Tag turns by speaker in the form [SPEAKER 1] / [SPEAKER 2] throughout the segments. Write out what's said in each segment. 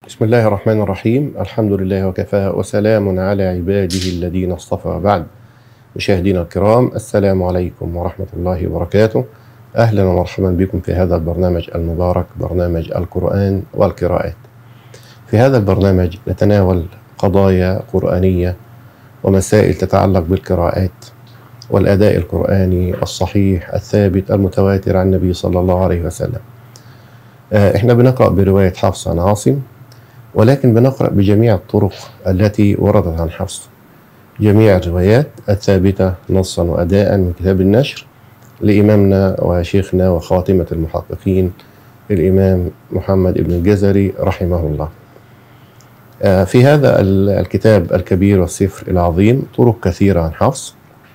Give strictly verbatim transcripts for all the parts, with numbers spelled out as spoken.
[SPEAKER 1] بسم الله الرحمن الرحيم. الحمد لله وكفى وسلام على عباده الذين اصطفى. بعد، مشاهدينا الكرام، السلام عليكم ورحمة الله وبركاته. أهلا ومرحبا بكم في هذا البرنامج المبارك، برنامج القرآن والقراءات. في هذا البرنامج نتناول قضايا قرآنية ومسائل تتعلق بالقراءات والأداء القرآني الصحيح الثابت المتواتر عن النبي صلى الله عليه وسلم. احنا بنقرأ برواية حفص عن عاصم، ولكن بنقرأ بجميع الطرق التي وردت عن حفص، جميع الروايات الثابتة نصا وأداء من كتاب النشر لإمامنا وشيخنا وخاتمة المحققين الإمام محمد بن الجزري رحمه الله. في هذا الكتاب الكبير والسفر العظيم طرق كثيرة عن حفص،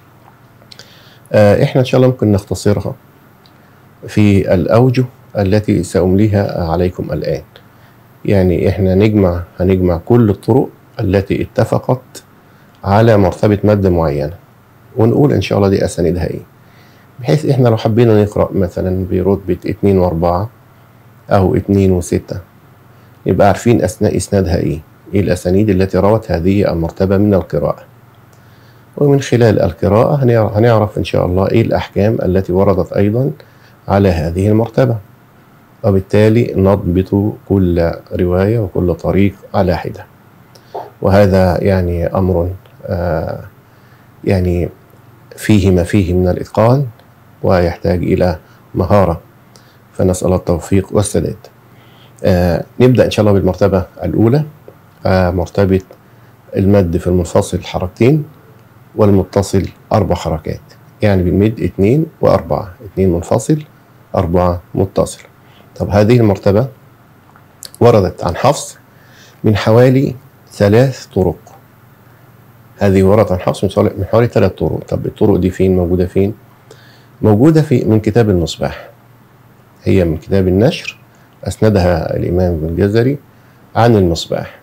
[SPEAKER 1] احنا إن شاء الله ممكن نختصرها في الأوجه التي سأمليها عليكم الآن. يعني احنا نجمع هنجمع كل الطرق التي اتفقت على مرتبة مادة معينة، ونقول ان شاء الله دي اسانيدها ايه، بحيث احنا لو حبينا نقرأ مثلا برتبة اتنين واربعة او اتنين وستة يبقى عارفين اثناء اسنادها ايه ايه الاسانيد التي روت هذه المرتبة من القراءة، ومن خلال القراءة هنعرف ان شاء الله ايه الاحكام التي وردت ايضا على هذه المرتبة، وبالتالي نضبط كل رواية وكل طريق على حدة. وهذا يعني أمر آه يعني فيه ما فيه من الإتقان ويحتاج إلى مهارة، فنسأل التوفيق والسداد. آه نبدأ إن شاء الله بالمرتبة الأولى، آه مرتبة المد في المنفصل حركتين والمتصل أربع حركات، يعني بالمد اتنين وأربعة، اتنين منفصل أربعة متصل. طب هذه المرتبة وردت عن حفص من حوالي ثلاث طرق. هذه وردت عن حفص من حوالي ثلاث طرق. طب الطرق دي فين موجودة؟ فين موجودة؟ في من كتاب المصباح، هي من كتاب النشر أسندها الإمام ابن الجزري عن المصباح.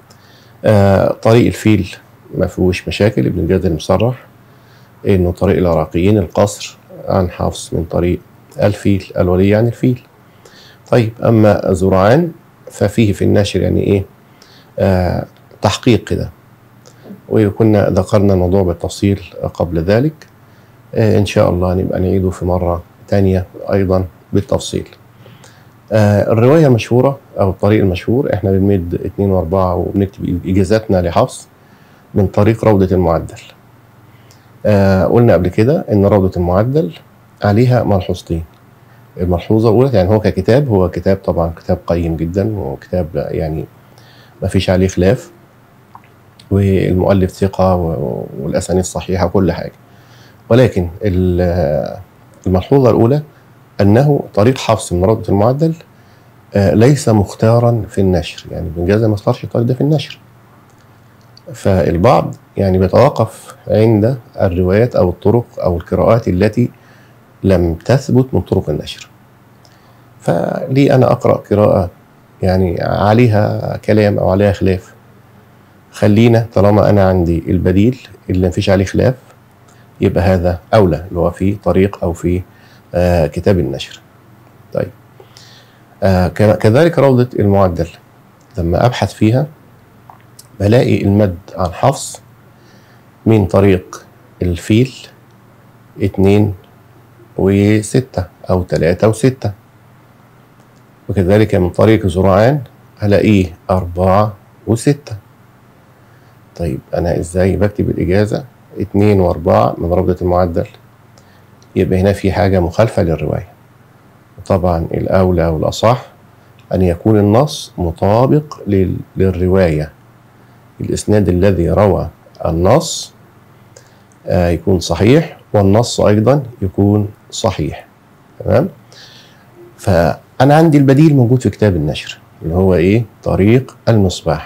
[SPEAKER 1] آه طريق الفيل ما فيهوش مشاكل، ابن الجزري مصرح إنه طريق العراقيين القصر عن حفص من طريق الفيل الولي عن الفيل. طيب أما زرعان ففيه في الناشر يعني إيه آه تحقيق كده، وكنا ذكرنا الموضوع بالتفصيل قبل ذلك، آه إن شاء الله نبقى نعيده في مرة تانية أيضا بالتفصيل. آه الرواية المشهورة أو الطريق المشهور إحنا بنمد اتنين واربعة وبنكتب إجازاتنا لحفص من طريق روضة المعدل. آه قلنا قبل كده إن روضة المعدل عليها ملحوظتين. الملحوظة الأولى، يعني هو ككتاب هو كتاب طبعا كتاب قيم جدا، وكتاب يعني ما فيش عليه خلاف، والمؤلف ثقة والأسانيد صحيحة وكل حاجة، ولكن الملحوظة الأولى أنه طريق حفص من روضة المعدل ليس مختارا في النشر، يعني ابن الجزري ما اختارش الطريق ده في النشر، فالبعض يعني بيتوقف عند الروايات أو الطرق أو القراءات التي لم تثبت من طرق النشر. فلي أنا أقرأ قراءة يعني عليها كلام أو عليها خلاف؟ خلينا طالما أنا عندي البديل اللي مفيش عليه خلاف يبقى هذا أولى، اللي هو في طريق أو في آه كتاب النشر. طيب آه كذلك روضة المعدل لما أبحث فيها بلاقي المد عن حفص من طريق الفيل اتنين وستة أو تلاتة وستة، وكذلك من طريق زرعان هلاقيه أربعة وستة. طيب أنا إزاي بكتب الإجازة اتنين وأربعة من روضة المعدل؟ يبقى هنا في حاجة مخالفة للرواية، وطبعا الأولى والأصح أن يكون النص مطابق للرواية، الإسناد الذي روى النص آه يكون صحيح، والنص أيضا يكون صحيح. تمام؟ فأنا عندي البديل موجود في كتاب النشر اللي هو إيه؟ طريق المصباح.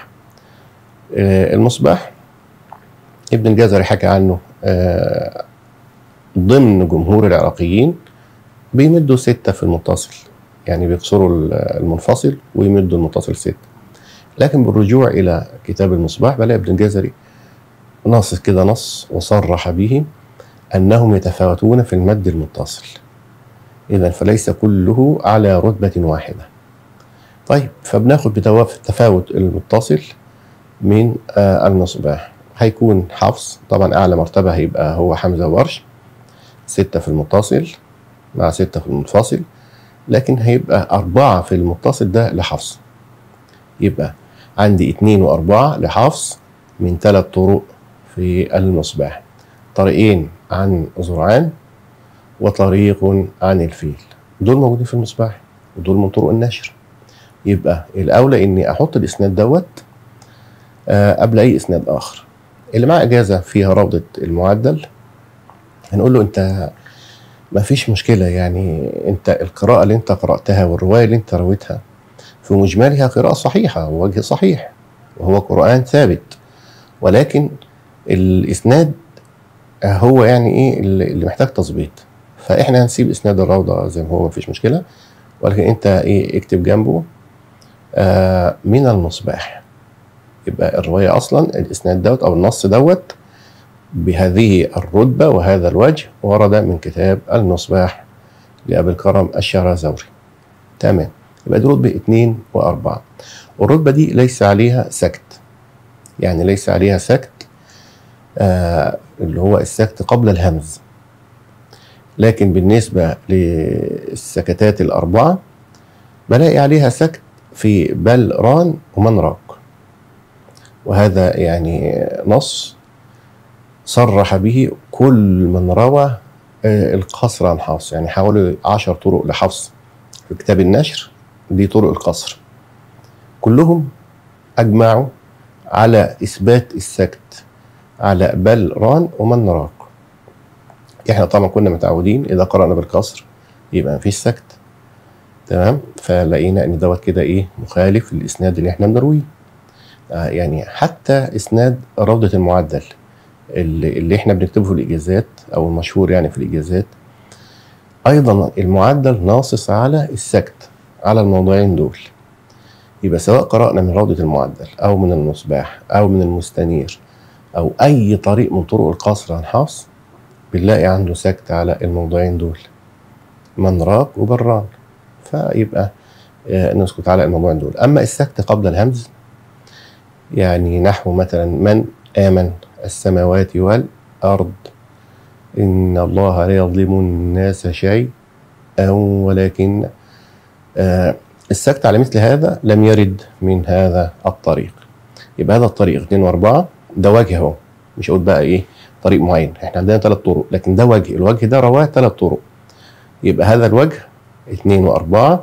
[SPEAKER 1] آه المصباح ابن الجزري حكى عنه آه ضمن جمهور العراقيين بيمدوا ستة في المتصل، يعني بيكسروا المنفصل ويمدوا المتصل ستة، لكن بالرجوع إلى كتاب المصباح بلاقي ابن الجزري نص كده نص وصرح به أنهم يتفاوتون في المد المتصل، إذا فليس كله على رتبة واحدة. طيب فبناخد بتفاوت المتصل من آه المصباح. هيكون حفص طبعا أعلى مرتبة هيبقى هو حمزة وورش، ستة في المتصل مع ستة في المنفصل، لكن هيبقى أربعة في المتصل ده لحفص. يبقى عندي اتنين وأربعة لحفص من ثلاث طرق في المصباح، طريقين عن زرعان وطريق عن الفيل، دول موجودين في المصباح ودول من طرق النشر. يبقى الأولى إني أحط الإسناد دوت آه قبل أي إسناد آخر. اللي معاه إجازة فيها روضة المعدل هنقول له أنت ما فيش مشكلة، يعني أنت القراءة اللي أنت قرأتها والرواية اللي أنت رويتها في مجملها قراءة صحيحة ووجه صحيح وهو قرآن ثابت، ولكن الإسناد هو يعني إيه اللي محتاج تظبيط. فإحنا هنسيب إسناد الروضة زي ما هو، مفيش مشكلة، ولكن أنت إيه اكتب جنبه آه من المصباح. يبقى الرواية أصلا الإسناد دوت أو النص دوت بهذه الرتبة وهذا الوجه ورد من كتاب المصباح لأبي الكرم الشهرزوري. تمام. يبقى دي رتبة اتنين وأربعة، والرتبة دي ليس عليها سكت، يعني ليس عليها سكت آه اللي هو السكت قبل الهمز. لكن بالنسبة للسكتات الأربعة بلاقي عليها سكت في بل ران ومن راق، وهذا يعني نص صرح به كل من روى القصر عن حفص، يعني حوالي عشر طرق لحفص في كتاب النشر، دي طرق القصر، كلهم أجمعوا على إثبات السكت على بل ران ومن راق. احنا طبعا كنا متعودين إذا قرأنا بالقصر يبقى مفيش سكت، تمام، فلقينا إن دوت كده إيه مخالف للإسناد اللي احنا بنرويه. آه يعني حتى إسناد روضة المعدل اللي, اللي احنا بنكتبه في الإجازات أو المشهور يعني في الإجازات، أيضا المعدل ناصص على السكت على الموضوعين دول. يبقى سواء قرأنا من روضة المعدل أو من المصباح أو من المستنير أو أي طريق من طرق القصر عن حفص بنلاقي عنده سكت على الموضوعين دول، من راق وبران، فيبقى آه نسكت على الموضوعين دول. أما السكت قبل الهمز يعني نحو مثلا من آمن السماوات والأرض إن الله لا يظلم الناس شيئا ولكن آه السكت على مثل هذا لم يرد من هذا الطريق. يبقى هذا الطريق اتنين واربعة ده وجه اهو، مش هقول بقى ايه طريق معين، احنا عندنا ثلاث طرق لكن ده وجه، الوجه ده رواه ثلاث طرق. يبقى هذا الوجه اتنين واربعة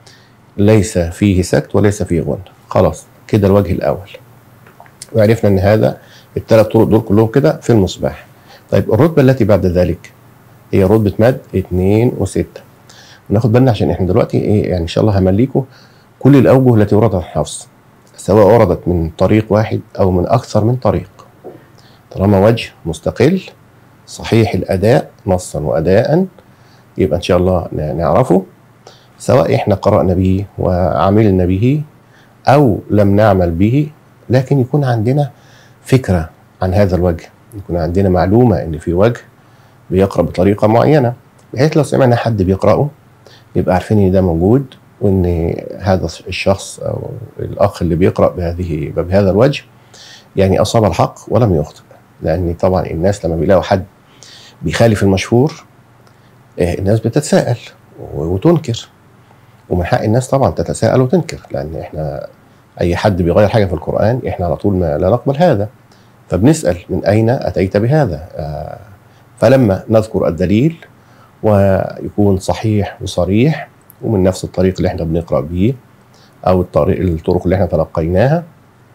[SPEAKER 1] ليس فيه سكت وليس فيه غنى، خلاص كده الوجه الاول، وعرفنا ان هذا الثلاث طرق دول كلهم كده في المصباح. طيب الرتبة التي بعد ذلك هي رتبة مد اتنين وستة، وناخد بالنا عشان احنا دلوقتي ايه يعني ان شاء الله همليكم كل الاوجه التي وردت عن حفص، سواء وردت من طريق واحد او من اكثر من طريق، طالما وجه مستقل صحيح الاداء نصا واداء يبقى ان شاء الله نعرفه، سواء احنا قرأنا به وعملنا به او لم نعمل به، لكن يكون عندنا فكرة عن هذا الوجه، يكون عندنا معلومة ان في وجه بيقرأ بطريقة معينة، بحيث لو سمعنا حد بيقرأه يبقى عارفين ان ده موجود، وان هذا الشخص او الاخ اللي بيقرأ بهذه بهذا الوجه يعني اصاب الحق ولم يخطئ. لان طبعا الناس لما بيلاقوا حد بيخالف المشهور الناس بتتساءل وتنكر، ومن حق الناس طبعا تتساءل وتنكر، لان احنا اي حد بيغير حاجه في القرآن احنا على طول ما لا نقبل هذا، فبنسأل من اين اتيت بهذا، آه فلما نذكر الدليل ويكون صحيح وصريح ومن نفس الطريق اللي احنا بنقرأ به او الطريق الطرق اللي احنا تلقيناها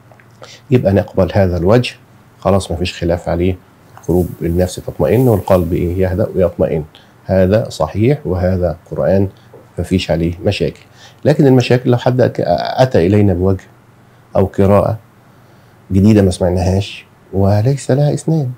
[SPEAKER 1] يبقى نقبل هذا الوجه، خلاص ما فيش خلاف عليه، قلوب النفس تطمئن والقلب ايه يهدأ ويطمئن، هذا صحيح وهذا قرآن مفيش عليه مشاكل. لكن المشاكل لو حد أتى إلينا بوجه أو قراءة جديدة ما سمعناهاش وليس لها إسناد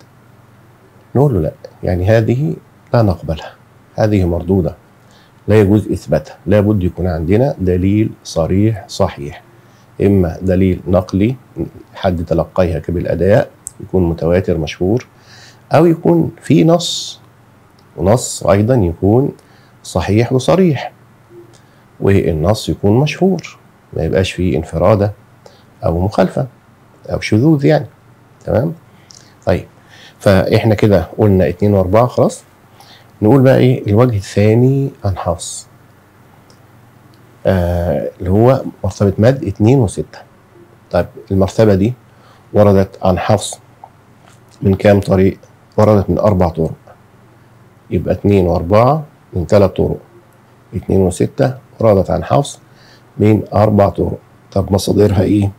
[SPEAKER 1] نقول له لا، يعني هذه لا نقبلها، هذه مردودة لا يجوز إثباتها، لابد يكون عندنا دليل صريح صحيح، إما دليل نقلي حد تلقيها بالأداء يكون متواتر مشهور، أو يكون في نص، ونص أيضا يكون صحيح وصريح، والنص يكون مشهور ما يبقاش فيه انفرادة أو مخالفة أو شذوذ يعني. تمام. طيب فإحنا كده قلنا اتنين وأربعة خلاص. نقول بقى إيه الوجه الثاني عن حفص، آه اللي هو مرتبة مد اتنين وستة. طيب المرتبة دي وردت عن حفص من كام طريق؟ وردت من أربع طرق. يبقى اتنين وأربعة من ثلاث طرق، اتنين وستة وردت عن حفص من أربع طرق. طب مصادرها إيه؟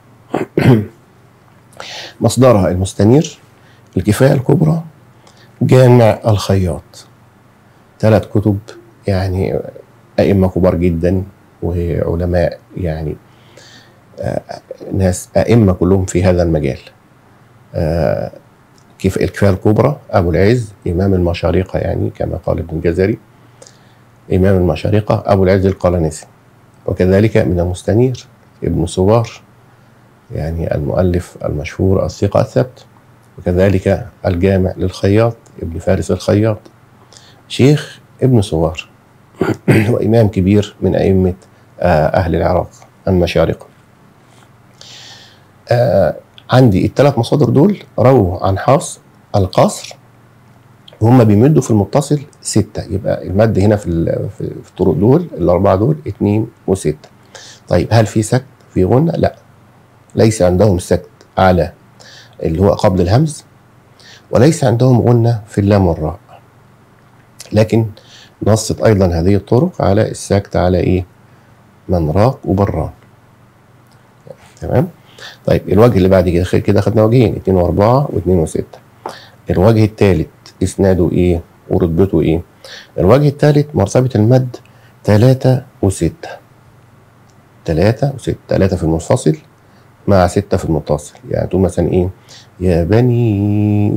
[SPEAKER 1] مصدرها المستنير، الكفاية الكبرى، جامع الخياط. ثلاث كتب يعني أئمة كبار جدا وعلماء يعني آه ناس أئمة كلهم في هذا المجال. آه كيف الكفاية الكبرى أبو العز إمام المشارقة يعني كما قال ابن الجزري، إمام المشارقة أبو العز القلنسي. وكذلك من المستنير ابن سوار يعني المؤلف المشهور الثقة الثبت. وكذلك الجامع للخياط ابن فارس الخياط شيخ ابن سوار هو إمام كبير من أئمة أهل العراق المشارقة. عندي الثلاث مصادر دول رووا عن حفص القصر، وهم بيمدوا في المتصل ستة. يبقى المد هنا في في الطرق دول الأربعة دول اتنين وستة. طيب هل في سكت في غنة؟ لا، ليس عندهم سكت على اللي هو قبل الهمز، وليس عندهم غنة في اللام والراء. لكن نصت أيضا هذه الطرق على السكت على إيه؟ من راق وبران. تمام. طيب الوجه اللي بعد كده كده خدنا وجهين اتنين وأربعة واتنين وستة. الوجه الثالث إسناده إيه ورتبته إيه؟ الوجه الثالث مرتبة المد تلاتة وستة. تلاتة وستة، تلاتة في المنفصل مع ستة في المتصل. يعني تقول مثلا إيه؟ يا بني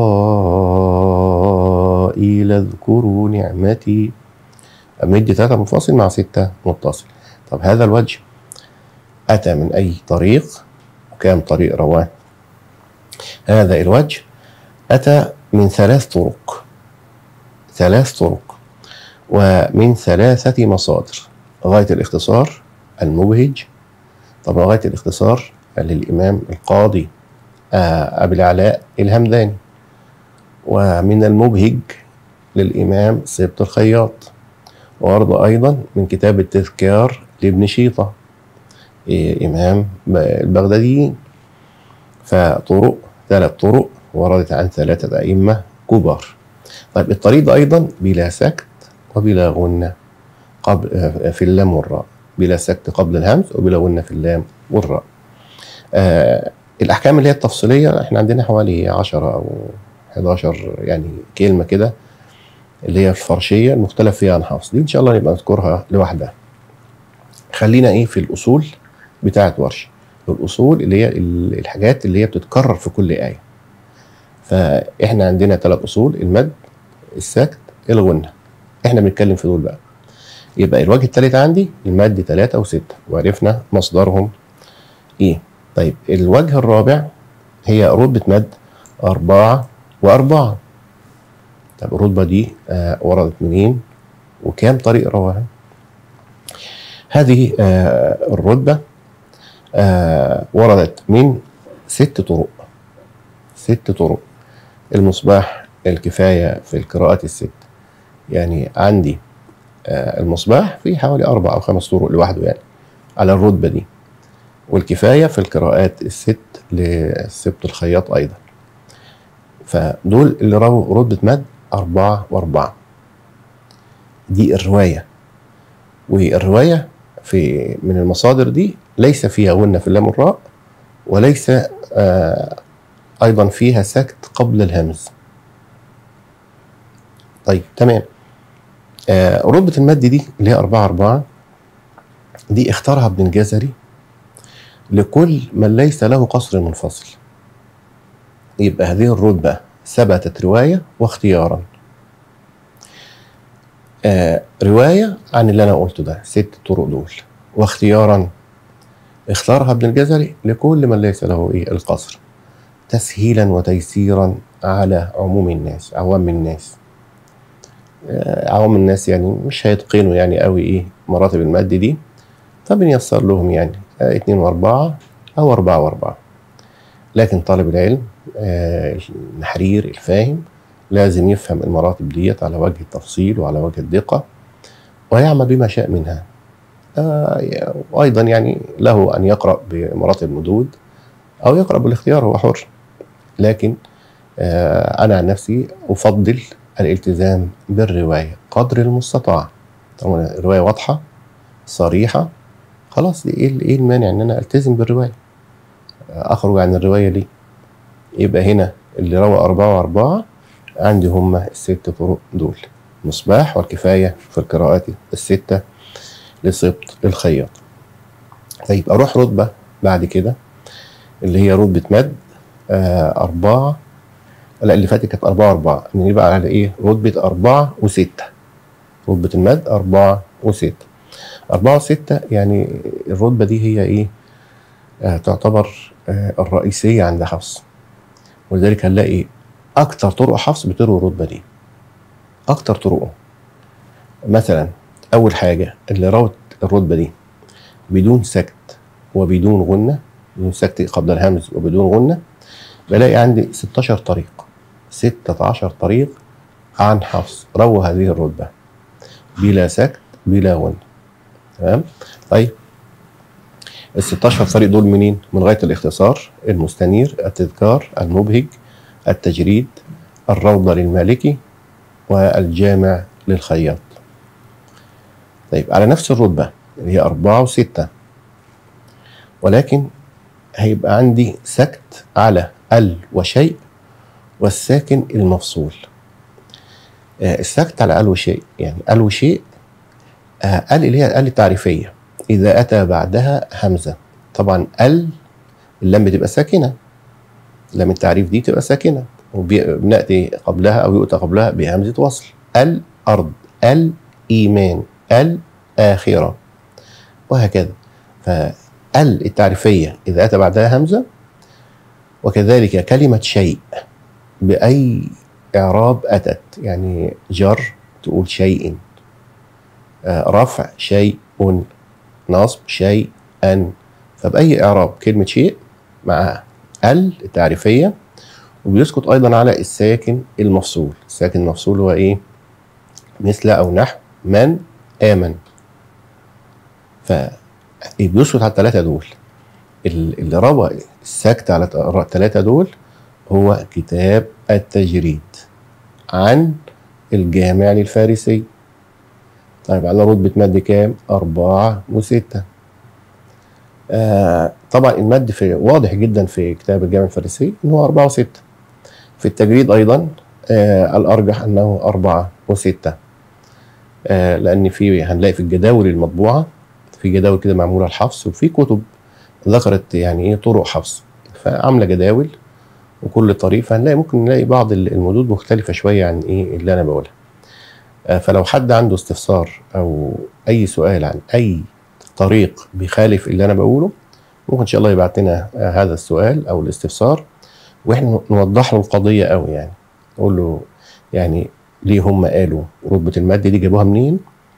[SPEAKER 1] إسرائيل اذكروا نعمتي. أمد تلاتة منفصل مع ستة متصل. طب هذا الوجه أتى من أي طريق؟ وكام طريق رواه؟ هذا الوجه أتى من ثلاث طرق، ثلاث طرق ومن ثلاثة مصادر. غاية الاختصار المبهج، طبعا غاية الاختصار للإمام القاضي أبي العلاء الهمداني، ومن المبهج للإمام سبط الخياط، وورد أيضا من كتاب التذكار لابن شيطة إمام البغداديين. فطرق ثلاث طرق وردت عن ثلاثة أئمة كبار. طيب الطريق ده أيضا بلا سكت وبلا غنة قبل في اللام والراء، بلا سكت قبل الهمز وبلا غنة في اللام والراء. آه الأحكام اللي هي التفصيلية احنا عندنا حوالي عشرة أو حداشر يعني كلمة كده اللي هي الفرشية المختلف فيها عن حفص، دي إن شاء الله نبقى نذكرها لوحدها. خلينا إيه في الأصول بتاعة ورش، الأصول اللي هي الحاجات اللي هي بتتكرر في كل آية. فإحنا عندنا ثلاث أصول: المد، السكت، الغنة. إحنا بنتكلم في دول بقى. يبقى الوجه الثالث عندي المد ثلاثة وستة، وعرفنا مصدرهم إيه. طيب الوجه الرابع هي رتبة مد أربعة وأربعة. طب الرتبة دي آه وردت منين؟ وكام طريق رواها؟ هذه آه الرتبة آه وردت من ست طرق. ست طرق. المصباح الكفاية في القراءات الست. يعني عندي آه المصباح فيه حوالي أربع أو خمس طرق لوحده يعني على الرتبة دي، والكفاية في القراءات الست لسبط الخياط أيضا. فدول اللي رووا رتبة مد أربعة وأربعة. دي الرواية، والرواية في من المصادر دي ليس فيها غنة في اللام والراء، وليس آه أيضا فيها سكت قبل الهمز. طيب تمام. آه رتبة المد دي اللي هي أربعة أربعة دي اختارها ابن الجزري لكل من ليس له قصر منفصل. يبقى هذه الرتبة ثبتت رواية واختيارا. آه رواية عن اللي أنا قلته ده ست طرق دول، واختيارا اختارها ابن الجزري لكل من ليس له إيه القصر، تسهيلا وتيسيرا على عموم الناس، عوام الناس. آه عوام الناس يعني مش هيتقنوا يعني قوي إيه مراتب المد دي، فبنيسر لهم يعني اتنين واربعة او اربعة واربعة. لكن طالب العلم آه النحرير الفاهم لازم يفهم المراتب ديت على وجه التفصيل وعلى وجه الدقة، ويعمل بما شاء منها. آه وأيضا يعني له أن يقرأ بمراتب المدود أو يقرأ بالاختيار، هو حر. لكن آه أنا عن نفسي أفضل الالتزام بالرواية قدر المستطاع. طبعا الرواية واضحة صريحة، خلاص إيه إيه المانع إن أنا ألتزم بالرواية؟ آه أخرج عن الرواية ليه؟ يبقى هنا اللي روى أربعة وأربعة عندي هما الست طرق دول: مصباح والكفاية في القراءات الستة لسبط الخياط. طيب أروح رتبة بعد كده اللي هي رتبة مد آه أربعة، لا اللي فاتت كانت أربعة وأربعة، نبقى على إيه؟ رتبة أربعة وستة. رتبة المد أربعة وستة. أربعة وستة يعني الرتبة دي هي إيه؟ آه تعتبر آه الرئيسية عند حفص، ولذلك هنلاقي أكتر طرق حفص بتروي الرتبة دي. أكتر طرقه مثلا أول حاجة اللي روت الرتبة دي بدون سكت وبدون غنة، بدون سكت قبل الهمز وبدون غنة، بلاقي عندي ستاشر طريق، ستة عشر طريق عن حفص روى هذه الرتبة بلا سكت بلا غنة. تمام؟ طيب ال ستاشر طريق دول منين؟ من غاية الاختصار، المستنير، التذكار، المبهج، التجريد، الروضة للمالكي، والجامع للخياط. طيب على نفس الرتبة اللي هي أربعة وستة، ولكن هيبقى عندي سكت على ال وشيء والساكن المفصول. آه السكت على ال وشيء يعني ال وشيء آه ال اللي هي ال التعريفية إذا أتى بعدها همزة. طبعا ال اللام بتبقى ساكنة، لام التعريف دي تبقى ساكنة وبنأتي قبلها أو يؤتى قبلها بهمزة وصل. الأرض، الإيمان، الآخرة، وهكذا. فال التعريفية إذا أتى بعدها همزة، وكذلك كلمة شيء بأي إعراب أتت، يعني جر تقول شيء، آه رفع شيء، نصب شيئا. فبأي إعراب كلمة شيء مع ال التعريفية، وبيسقط أيضا على الساكن المفصول. الساكن المفصول هو إيه؟ مثل أو نحو من آمن. فبيسقط على الثلاثة دول. اللي روى السكت على الثلاثة دول هو كتاب التجريد عن الجامع للفارسي. طيب على رتبة مد كام؟ أربعة وستة. آه طبعا المد في واضح جدا في كتاب الجامع الفارسي إنه هو أربعة وستة. في التجريد أيضا آه الأرجح أنه أربعة وستة، آه لأن في هنلاقي في الجداول المطبوعة في جداول كده معمولة الحفص، وفي كتب ذكرت يعني إيه طرق حفص، فعاملة جداول وكل طريق، فهنلاقي ممكن نلاقي بعض المدود مختلفة شوية عن إيه اللي أنا بقولها. آه فلو حد عنده استفسار أو أي سؤال عن أي طريق بيخالف اللي أنا بقوله، ممكن إن شاء الله يبعت لنا آه هذا السؤال أو الاستفسار، واحنا نوضح له القضيه قوي. يعني نقول له يعني ليه هم قالوا رتبه المد دي جابوها منين،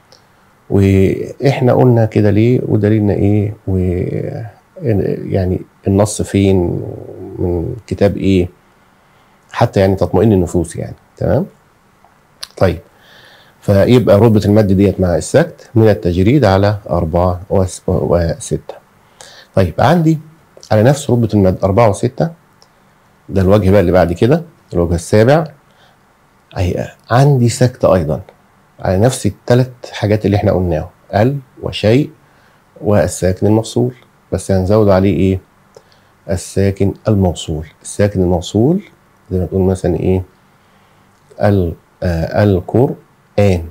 [SPEAKER 1] واحنا قلنا كده ليه، ودليلنا ايه، و يعني النص فين من كتاب ايه، حتى يعني تطمئن النفوس يعني. تمام؟ طيب فيبقى رتبه المد ديت مع السكت من التجريد على أربعة وستة. طيب عندي على نفس رتبه المد أربعة وستة، ده الوجه بقى اللي بعد كده، الوجه السابع، اهي عندي سكت ايضا على نفس الثلاث حاجات اللي احنا قلناهم، ال وشيء والساكن المفصول، بس هنزود عليه ايه؟ الساكن الموصول. الساكن الموصول زي ما تقول مثلا ايه؟ ال آه القرآن.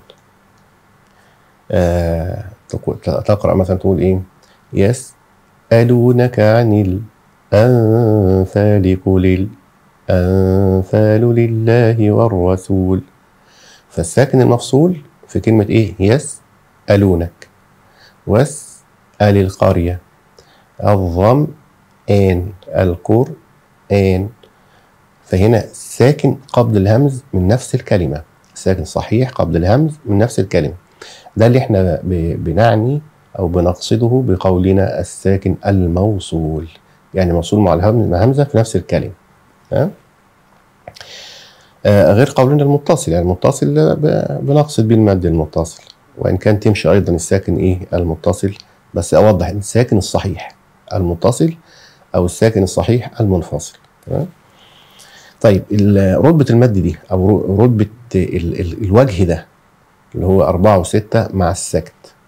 [SPEAKER 1] آه تقرأ مثلا تقول ايه؟ يسألونك عن الأنفال قل الأنفال لله والرسول. فالساكن المفصول في كلمة ايه؟ يسألونك، واسأل القرية، الظمآن، القرآن. فهنا ساكن قبل الهمز من نفس الكلمة، ساكن صحيح قبل الهمز من نفس الكلمة. ده اللي احنا بنعني أو بنقصده بقولنا الساكن الموصول، يعني موصول مع الهمزة في نفس الكلمة. ها؟ آه غير قولنا المتصل، يعني المتصل بنقصد بيه المد المتصل، وإن كان تمشي أيضا الساكن إيه المتصل، بس أوضح الساكن الصحيح المتصل أو الساكن الصحيح المنفصل. تمام. طيب رتبة المد دي أو رتبة ال ال الوجه ده اللي هو أربعة وستة مع السكت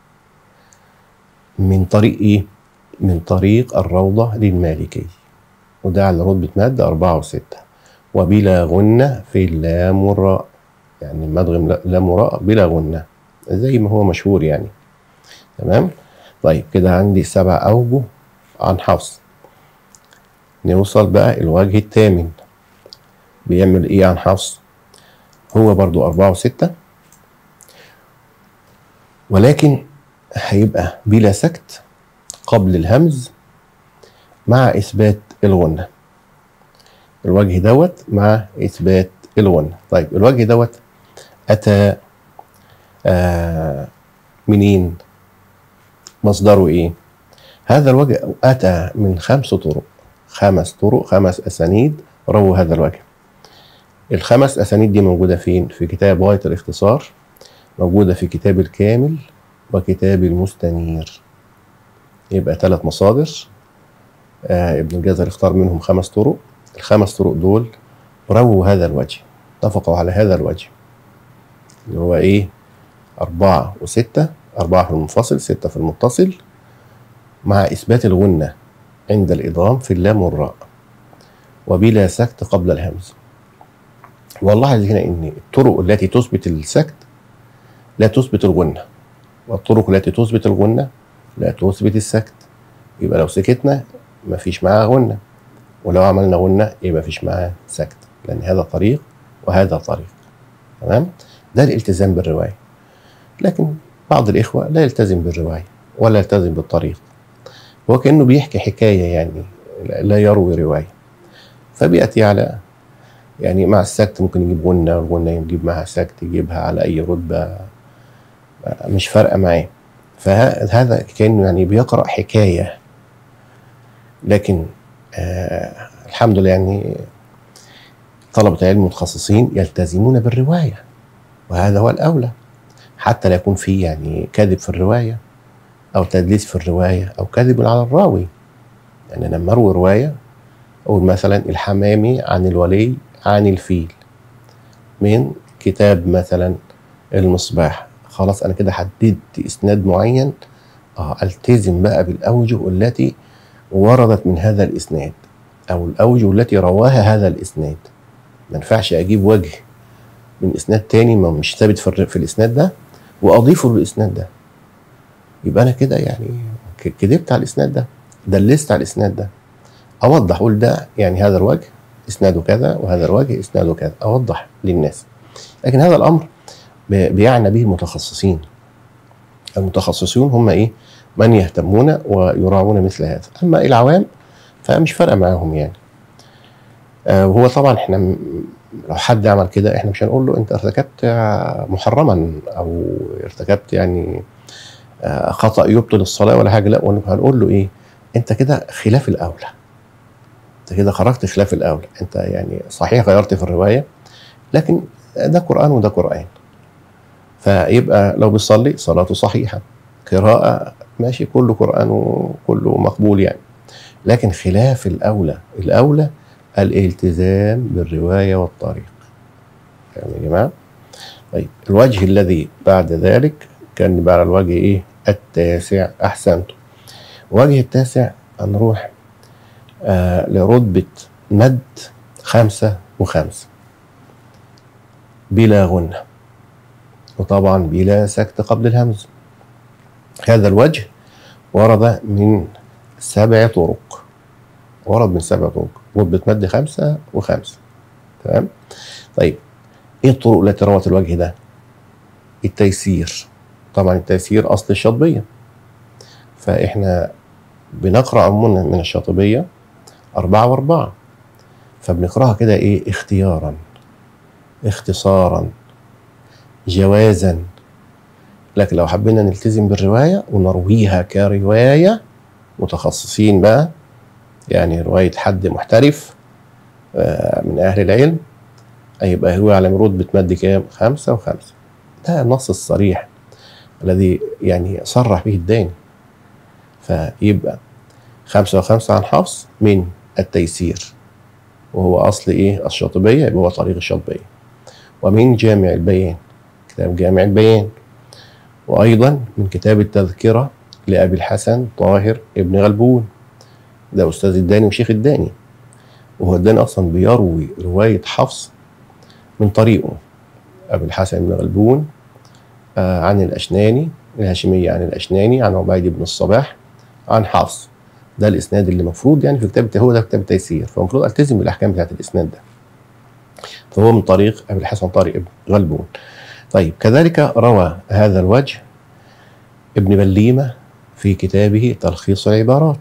[SPEAKER 1] من طريق إيه؟ من طريق الروضة للمالكي، وده على رتبة مد أربعة وستة، وبلا غنة في اللام والراء، يعني مدغم لام وراء بلا غنة زي ما هو مشهور يعني. تمام. طيب كده عندي سبع أوجه عن حفص. نوصل بقى الوجه الثامن بيعمل إيه عن حفص؟ هو برضو أربعة وستة، ولكن هيبقى بلا سكت قبل الهمز مع إثبات الغنة. الوجه دوت مع إثبات الغنة. طيب الوجه دوت أتى آه منين؟ مصدره إيه؟ هذا الوجه أتى من خمس طرق، خمس طرق، خمس أسانيد رووا هذا الوجه. الخمس أسانيد دي موجودة فين؟ في كتاب غاية الاختصار، موجودة في كتاب الكامل وكتاب المستنير. يبقى ثلاث مصادر، آه ابن الجزري اختار منهم خمس طرق. الخمس طرق دول رووا هذا الوجه، اتفقوا على هذا الوجه اللي هو ايه؟ أربعة وستة، أربعة في المنفصل، ستة في المتصل، مع إثبات الغنة عند الإضغام في اللام والراء، وبلا سكت قبل الهمز. والله هنا إن الطرق التي تثبت السكت لا تثبت الغنة، والطرق التي تثبت الغنة لا تثبت السكت. يبقى لو سكتنا مفيش معاها غنة، ولو عملنا غنة يبقى مفيش معاها سكت، لأن هذا طريق وهذا طريق. تمام؟ ده الالتزام بالرواية. لكن بعض الإخوة لا يلتزم بالرواية ولا يلتزم بالطريق، هو كأنه بيحكي حكاية يعني لا يروي رواية، فبيأتي على يعني مع السكت ممكن يجيب غنة، والغنة يجيب معها سكت، يجيبها على أي رتبة مش فارقة معاه. فهذا كأنه يعني بيقرأ حكاية. لكن آه الحمد لله يعني طلبة العلم المتخصصين يلتزمون بالرواية، وهذا هو الأولى، حتى لا يكون فيه يعني كذب في الرواية أو تدليس في الرواية أو كذب على الراوي. يعني لما أروي رواية أقول مثلا الحمامي عن الولي عن الفيل من كتاب مثلا المصباح، خلاص أنا كده حددت إسناد معين، آه ألتزم بقى بالأوجه التي وردت من هذا الإسناد أو الأوجه التي رواها هذا الإسناد. ما ينفعش أجيب وجه من إسناد تاني ما مش ثابت في, في الإسناد ده وأضيفه للإسناد ده، يبقى أنا كده يعني كذبت على الإسناد ده، دلست على الإسناد ده. أوضح، أقول ده يعني هذا الوجه إسناده كذا وهذا الوجه إسناده كذا، أوضح للناس. لكن هذا الأمر بيعنى به المتخصصين. المتخصصون هم إيه؟ من يهتمون ويراعون مثل هذا. أما العوام فمش فارقة معاهم يعني. آه وهو طبعا احنا لو حد عمل كده احنا مش هنقول له انت ارتكبت محرما او ارتكبت يعني آه خطأ يبطل الصلاة ولا حاجة، لا، هنقول له ايه؟ انت كده خلاف الاولى، انت كده خرجت خلاف الاولى، انت يعني صحيح غيرت في الرواية لكن ده قرآن وده قرآن، فيبقى لو بيصلي صلاته صحيحة، قراءة ماشي، كله قرآن وكله مقبول يعني، لكن خلاف الأولى. الأولى الالتزام بالرواية والطريق. يعني يا جماعة طيب الوجه الذي بعد ذلك كان بقى الوجه ايه؟ التاسع. احسنتم. الوجه التاسع هنروح آه لرتبة مد خمسة وخمسة بلا غنة، وطبعا بلا سكت قبل الهمز. هذا الوجه ورد من سبع طرق، ورد من سبع طرق، رتبة مد خمسة وخمسة. تمام. طيب ايه الطرق التي روت الوجه ده؟ التيسير، طبعا التيسير اصل الشاطبية، فاحنا بنقرأ عموما من الشاطبية أربعة وأربعة، فبنقرأها كده ايه؟ اختيارا، اختصارا، جوازا، لكن لو حبينا نلتزم بالرواية ونرويها كرواية متخصصين بقى، يعني رواية حد محترف من أهل العلم، هيبقى يروي على رتبة مد كام؟ خمسة وخمسة. ده النص الصريح الذي يعني صرح به الداني. فيبقى خمسة وخمسة عن حفص من التيسير، وهو أصل إيه؟ الشاطبية، يبقى هو طريق الشاطبية. ومن جامع البيان، كتاب جامع البيان. وأيضا من كتاب التذكرة لأبي الحسن طاهر ابن غلبون، ده أستاذ الداني وشيخ الداني، وهو الداني أصلا بيروي رواية حفص من طريقه. أبي الحسن بن غلبون آه عن الأشناني، الهاشمية عن الأشناني عن عبيد بن الصباح عن حفص. ده الإسناد اللي المفروض يعني في كتاب، هو ده كتاب التيسير، فالمفروض ألتزم بالأحكام بتاعت الإسناد ده. فهو من طريق أبي الحسن طارق ابن غلبون. طيب كذلك روى هذا الوجه ابن بليمة في كتابه تلخيص العبارات.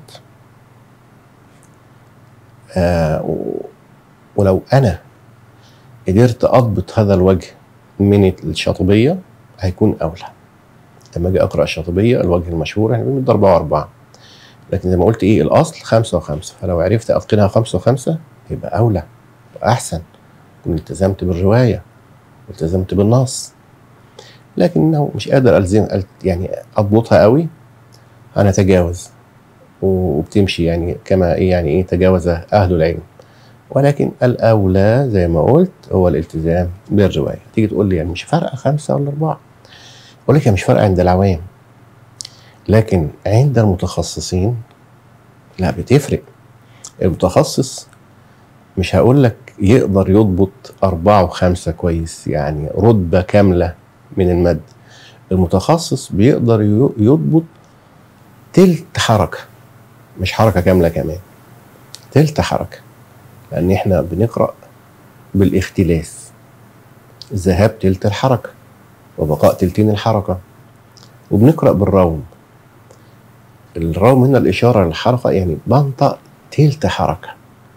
[SPEAKER 1] آه ولو أنا قدرت أضبط هذا الوجه من الشاطبية هيكون أولى. لما أجي أقرأ الشاطبية الوجه المشهور يعني بنضرب أربعة وأربعة، لكن زي ما قلت إيه الأصل خمسة وخمسة، فلو عرفت أتقنها خمسة وخمسة يبقى أولى وأحسن، كنت التزمت بالرواية والتزمت بالنص. لكنه مش قادر ألزم يعني أضبطها قوي، أنا أتجاوز وبتمشي يعني كما إيه يعني إيه تجاوز أهل العلم. ولكن الأولى زي ما قلت هو الالتزام بالرواية. تيجي تقول لي يعني مش فارقة خمسة ولا أربعة، أقول لك مش فارقة عند العوام، لكن عند المتخصصين لا بتفرق. المتخصص مش هقول لك يقدر يضبط أربعة وخمسة كويس، يعني رتبة كاملة من المد. المتخصص بيقدر يضبط تلت حركة، مش حركة كاملة كمان، تلت حركة، لأن احنا بنقرأ بالاختلاس، ذهاب تلت الحركة وبقاء تلتين الحركة. وبنقرأ بالروم، الروم هنا الإشارة للحركة، يعني بنطق تلت حركة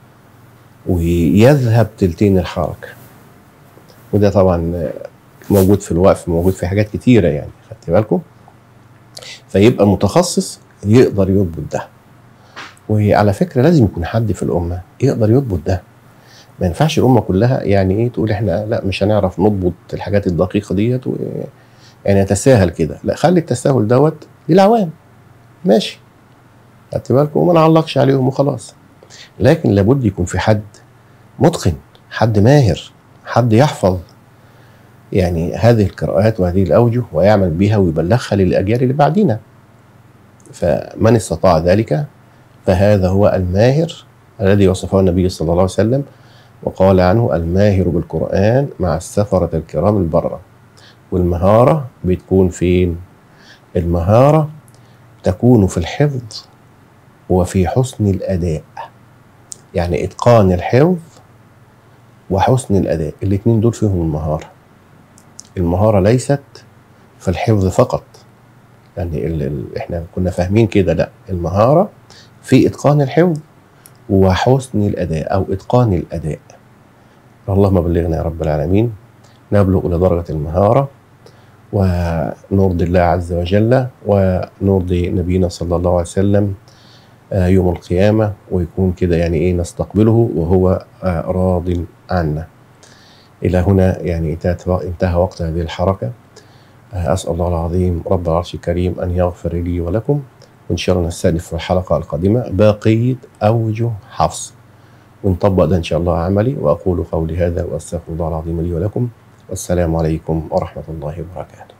[SPEAKER 1] ويذهب تلتين الحركة. وده طبعا موجود في الوقف، موجود في حاجات كتيرة يعني، خدت بالكم؟ فيبقى متخصص يقدر يضبط ده. وعلى فكرة لازم يكون حد في الأمة يقدر يضبط ده. ما ينفعش الأمة كلها يعني إيه تقول إحنا لا مش هنعرف نضبط الحاجات الدقيقة ديت و... يعني نتساهل كده. لا، خلي التساهل دوت للعوام، ماشي، خدت بالكم، وما نعلقش عليهم وخلاص. لكن لابد يكون في حد متقن، حد ماهر، حد يحفظ يعني هذه القراءات وهذه الأوجه ويعمل بها ويبلغها للأجيال اللي بعدنا. فمن استطاع ذلك فهذا هو الماهر الذي وصفه النبي صلى الله عليه وسلم وقال عنه الماهر بالقرآن مع السفرة الكرام البررة. والمهارة بتكون فين؟ المهارة تكون في الحفظ وفي حسن الأداء، يعني إتقان الحفظ وحسن الأداء، الاتنين دول فيهم المهارة. المهارة ليست في الحفظ فقط، يعني ال ال احنا كنا فاهمين كده، لا، المهارة في إتقان الحفظ وحسن الأداء أو إتقان الأداء. اللهم بلغنا يا رب العالمين نبلغ إلى درجة المهارة ونرضي الله عز وجل ونرضي نبينا صلى الله عليه وسلم يوم القيامة، ويكون كده يعني إيه نستقبله وهو راض عنا. إلى هنا يعني انتهى وقت هذه الحركة. أسأل الله العظيم رب العرش الكريم أن يغفر لي ولكم، وإن شاء الله نستأنف في الحلقة القادمة بقية أوجه حفص ونطبق ده إن شاء الله عملي. وأقول قولي هذا وأستغفر الله العظيم لي ولكم، والسلام عليكم ورحمة الله وبركاته.